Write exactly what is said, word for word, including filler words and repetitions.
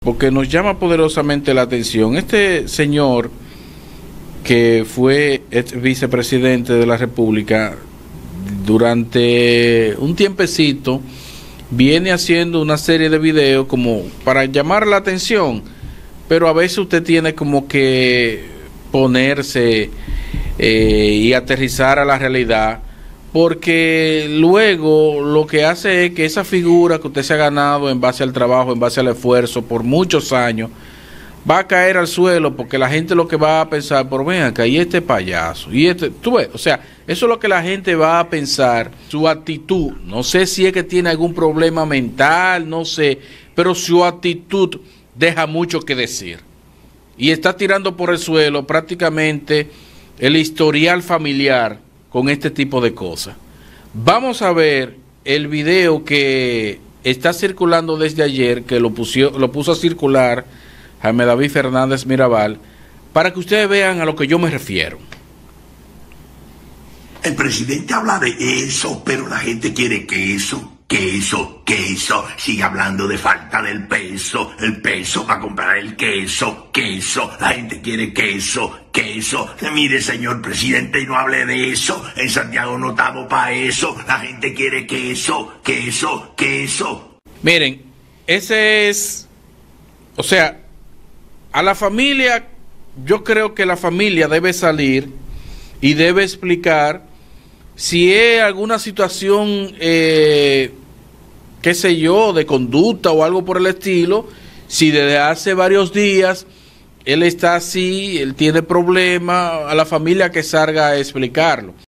porque nos llama poderosamente la atención. Este señor, que fue ex vicepresidente de la República, durante un tiempecito, viene haciendo una serie de videos como para llamar la atención, pero a veces usted tiene como que ponerse eh, y aterrizar a la realidad, porque luego lo que hace es que esa figura que usted se ha ganado en base al trabajo, en base al esfuerzo por muchos años, va a caer al suelo, porque la gente lo que va a pensar, por ven acá, y este payaso, y este, tú ves, o sea, eso es lo que la gente va a pensar, su actitud. No sé si es que tiene algún problema mental, no sé, pero su actitud deja mucho que decir. Y está tirando por el suelo prácticamente el historial familiar con este tipo de cosas. Vamos a ver el video que está circulando desde ayer, que lo puso, lo puso a circular Jaime David Fernández Mirabal, para que ustedes vean a lo que yo me refiero. El presidente habla de eso, pero la gente quiere queso, queso, queso. Sigue hablando de falta del peso, el peso para comprar el queso, queso. La gente quiere queso, queso. Mire, señor presidente, y no hable de eso. En Santiago no estamos para eso. La gente quiere queso, queso, queso. Miren, ese es, o sea, a la familia, yo creo que la familia debe salir y debe explicar si es alguna situación, eh, qué sé yo, de conducta o algo por el estilo, si desde hace varios días él está así, él tiene problemas, a la familia que salga a explicarlo.